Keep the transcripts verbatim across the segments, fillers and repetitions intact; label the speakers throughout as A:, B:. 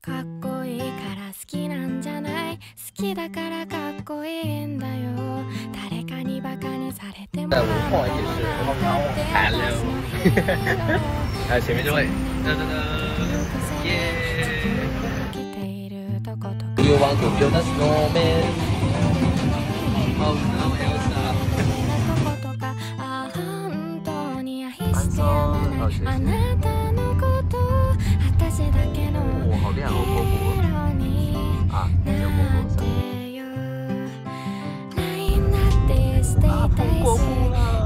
A: かっこいいから好きなんじゃない、好きだからかっこいいんだよ。誰かにバカにされても。
B: 在文化也是 ，Hello， 还有前面这位，噔噔噔，耶 ！Do you want to build a snowman? Oh no, Elsa！
C: 安松二学期。我好亮哦，婆婆。啊，小婆婆上。啊，婆婆啦。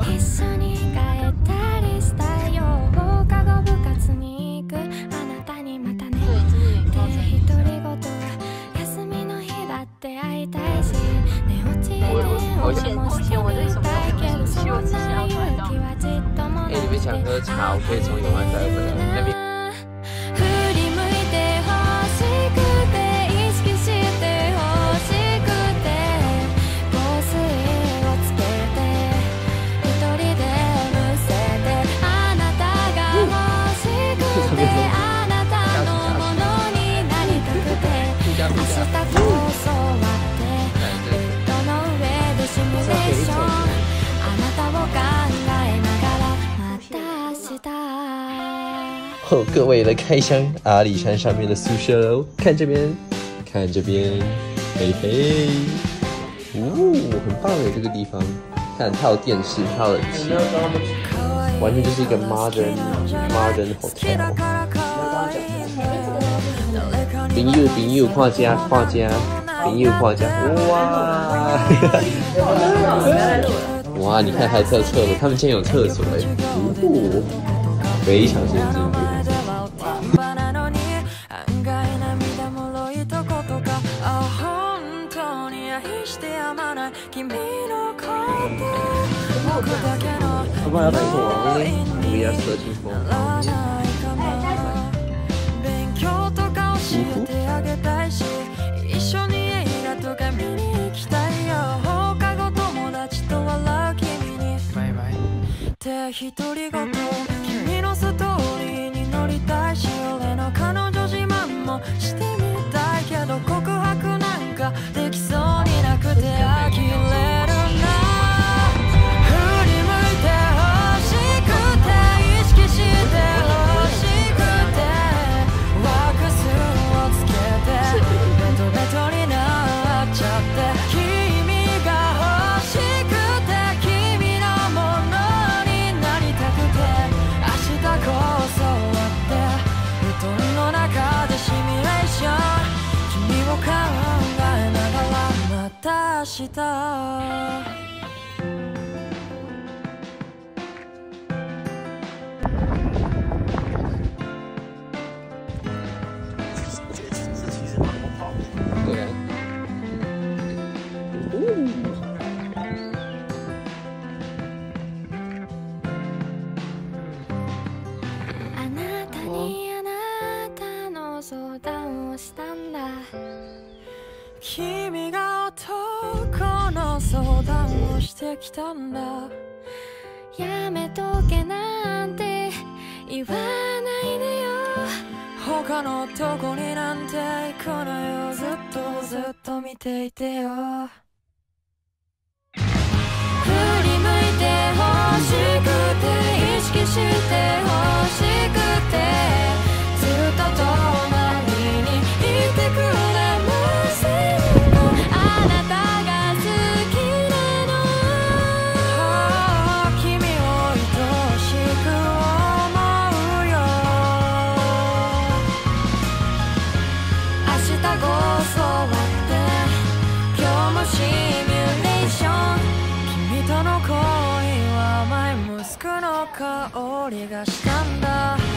D: 好险！好险！我那什么东西去我之前要买到。
C: 哎，你们想喝茶，我可以从永安带回来那边。哦，各位来开箱阿里山上面的宿舍喽！看这边，看这边，嘿嘿，哦，很棒诶，这个地方，看它有电视，它有冷气，完全就是一个 modern modern hotel。朋友朋友看家看家，朋友看家，哇！哇，你看还特厕所，他们竟然有厕所诶，哦，非常先进。要不然要等一会儿 ，We are searching for。对啊。
A: あなたにあなたの相談をしたんだ。君が男の相談をしてきたんだ。やめとけなんて言わないでよ。他の男になんて行くのよ。ずっとずっと見ていてよ。振り向いて欲しくて意識して欲しくてずっと隣にいてくれませんか。あなたが好きなの。君を愛しく思うよ。明日こそはって今日もシミュレーション。君との恋は甘いムスクの香りがしたんだ。